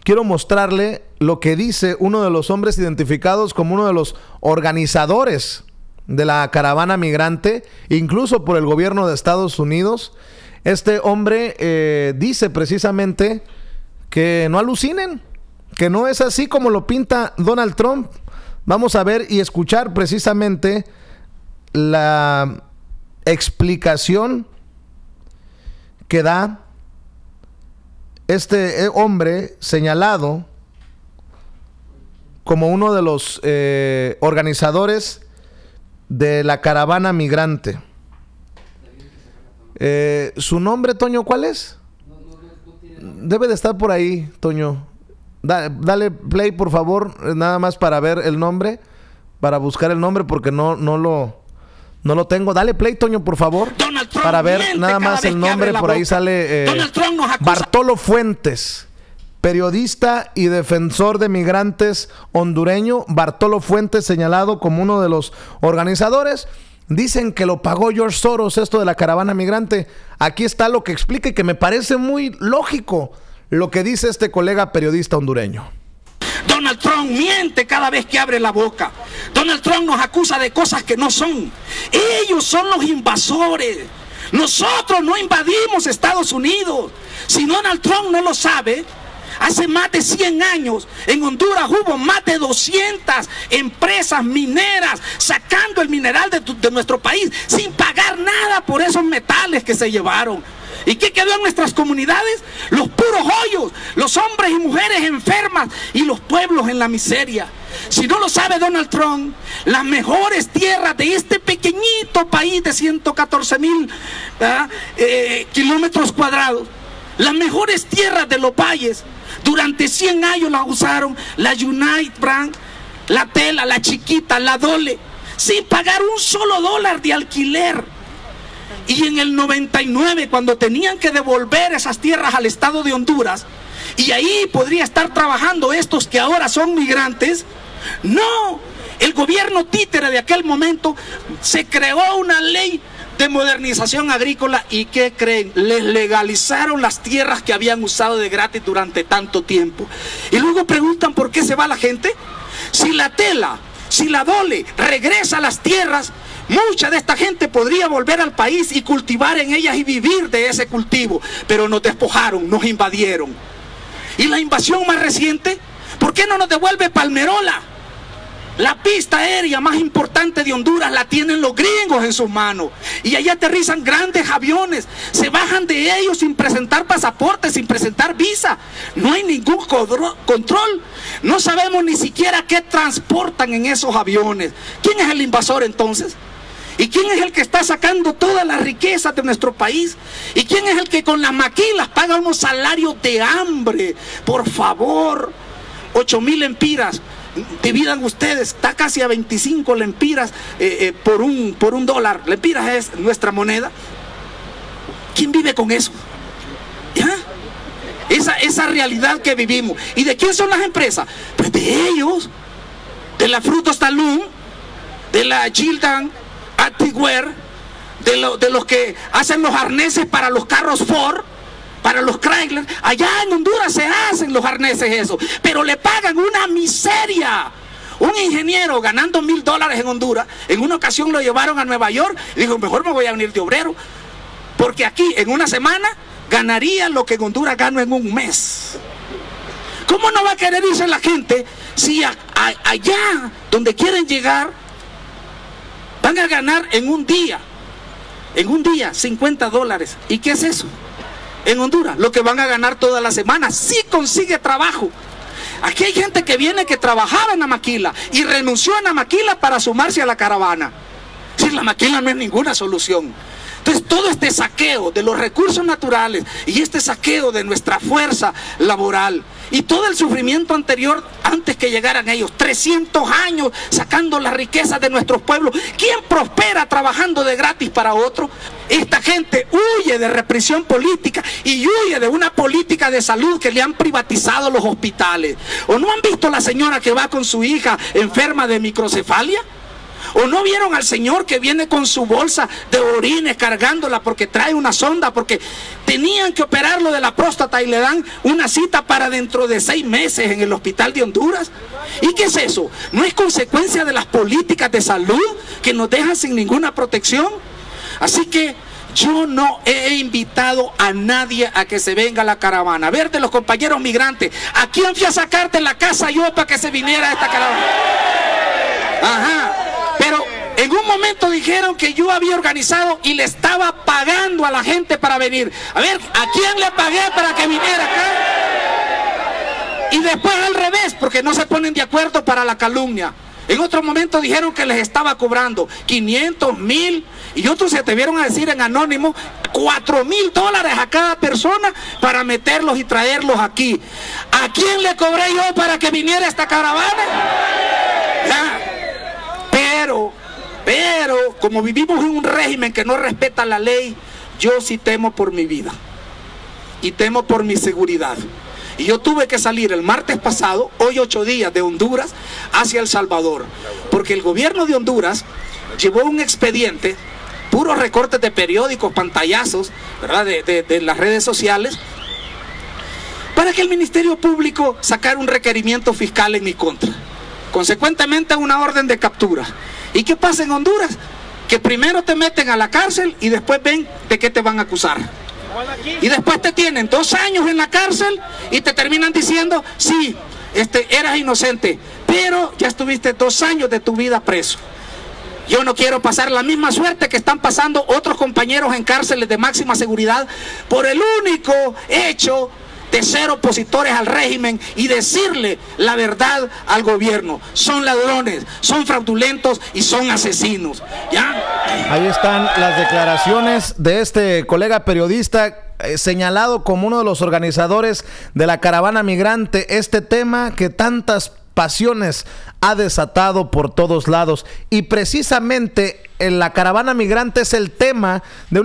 quiero mostrarle lo que dice uno de los hombres identificados como uno de los organizadores de la caravana migrante, incluso por el gobierno de Estados Unidos. Este hombre dice precisamente que no alucinen, que no es así como lo pinta Donald Trump. Vamos a ver y escuchar precisamente la explicación que da este hombre señalado como uno de los organizadores de la caravana migrante. ¿Su nombre, Toño, cuál es? Debe de estar por ahí, Toño. Dale play, por favor, nada más para ver el nombre, para buscar el nombre, porque no lo tengo. Dale play, Toño, por favor, para ver nada más el nombre. Por ahí sale Bartolo Fuentes, periodista y defensor de migrantes hondureño. Bartolo Fuentes, señalado como uno de los organizadores. Dicen que lo pagó George Soros, esto de la caravana migrante. Aquí está lo que explica y que me parece muy lógico lo que dice este colega periodista hondureño. Donald Trump miente cada vez que abre la boca. Donald Trump nos acusa de cosas que no son. Ellos son los invasores. Nosotros no invadimos Estados Unidos. Si Donald Trump no lo sabe, hace más de 100 años en Honduras hubo más de 200 empresas mineras sacando el mineral de nuestro país sin pagar nada por esos metales que se llevaron. ¿Y qué quedó en nuestras comunidades? Los puros hoyos, los hombres y mujeres enfermas y los pueblos en la miseria. Si no lo sabe Donald Trump, las mejores tierras de este pequeñito país de 114,000 kilómetros cuadrados, las mejores tierras de los valles, durante 100 años las usaron la United Brand, la Tela, la Chiquita, la Dole, sin pagar un solo dólar de alquiler. Y en el 99, cuando tenían que devolver esas tierras al estado de Honduras, y ahí podría estar trabajando estos que ahora son migrantes, no, el gobierno títere de aquel momento se creó una ley de modernización agrícola. ¿Y qué creen? Les legalizaron las tierras que habían usado de gratis durante tanto tiempo. Y luego preguntan por qué se va la gente. Si la Tela, si la Dole regresa a las tierras, mucha de esta gente podría volver al país y cultivar en ellas y vivir de ese cultivo. Pero nos despojaron, nos invadieron. Y la invasión más reciente, ¿por qué no nos devuelve Palmerola? La pista aérea más importante de Honduras la tienen los gringos en sus manos. Y allá aterrizan grandes aviones. Se bajan de ellos sin presentar pasaporte, sin presentar visa. No hay ningún control. No sabemos ni siquiera qué transportan en esos aviones. ¿Quién es el invasor entonces? ¿Y quién es el que está sacando todas las riquezas de nuestro país? ¿Y quién es el que con las maquilas paga unos salarios de hambre? Por favor, 8,000 lempiras. Dividan ustedes, está casi a 25 lempiras por un dólar. Lempiras es nuestra moneda. ¿Quién vive con eso? ¿Ya? Esa realidad que vivimos. ¿Y de quién son las empresas? Pues de ellos, de la Frutos Talún, de la Gildan Activewear, de los que hacen los arneses para los carros Ford, para los Chrysler. Allá en Honduras se hacen los arneses eso, pero le pagan una miseria. Un ingeniero ganando $1,000 en Honduras, en una ocasión lo llevaron a Nueva York y dijo, mejor me voy a venir de obrero, porque aquí en una semana ganaría lo que en Honduras gano en un mes. ¿Cómo no va a querer irse la gente si allá donde quieren llegar van a ganar en un día $50? ¿Y qué es eso? En Honduras, lo que van a ganar toda la semana, si consigue trabajo. Aquí hay gente que viene que trabajaba en la maquila y renunció a la maquila para sumarse a la caravana. Si la maquila no es ninguna solución. Entonces todo este saqueo de los recursos naturales y este saqueo de nuestra fuerza laboral y todo el sufrimiento anterior antes que llegaran ellos, 300 años sacando las riquezas de nuestros pueblos. ¿Quién prospera trabajando de gratis para otro? Esta gente huye de represión política y huye de una política de salud que le han privatizado los hospitales. ¿O no han visto la señora que va con su hija enferma de microcefalia? ¿O no vieron al señor que viene con su bolsa de orines cargándola porque trae una sonda, porque tenían que operarlo de la próstata y le dan una cita para dentro de 6 meses en el hospital de Honduras? ¿Y qué es eso? ¿No es consecuencia de las políticas de salud que nos dejan sin ninguna protección? Así que yo no he invitado a nadie a que se venga a la caravana. A ver, de los compañeros migrantes, ¿a quién fui a sacarte en la casa yo para que se viniera a esta caravana? Ajá, pero en un momento dijeron que yo había organizado y le estaba pagando a la gente para venir. A ver, ¿a quién le pagué para que viniera acá? Y después al revés, porque no se ponen de acuerdo para la calumnia. En otro momento dijeron que les estaba cobrando 500, 1000 y otros se atrevieron a decir en anónimo $4,000 a cada persona para meterlos y traerlos aquí. ¿A quién le cobré yo para que viniera a esta caravana? ¿Ya? Pero como vivimos en un régimen que no respeta la ley, yo sí temo por mi vida y temo por mi seguridad. Y yo tuve que salir el martes pasado, hoy 8 días, de Honduras hacia El Salvador, porque el gobierno de Honduras llevó un expediente, puros recortes de periódicos, pantallazos, ¿verdad?, de las redes sociales, para que el Ministerio Público sacara un requerimiento fiscal en mi contra, consecuentemente una orden de captura. ¿Y qué pasa en Honduras? Que primero te meten a la cárcel y después ven de qué te van a acusar. Y después te tienen 2 años en la cárcel y te terminan diciendo, sí, eras inocente, pero ya estuviste 2 años de tu vida preso. Yo no quiero pasar la misma suerte que están pasando otros compañeros en cárceles de máxima seguridad por el único hecho de ser opositores al régimen y decirle la verdad al gobierno. Son ladrones, son fraudulentos y son asesinos. ¿Ya? Ahí están las declaraciones de este colega periodista señalado como uno de los organizadores de la caravana migrante. Este tema que tantas pasiones ha desatado por todos lados, y precisamente en la caravana migrante es el tema de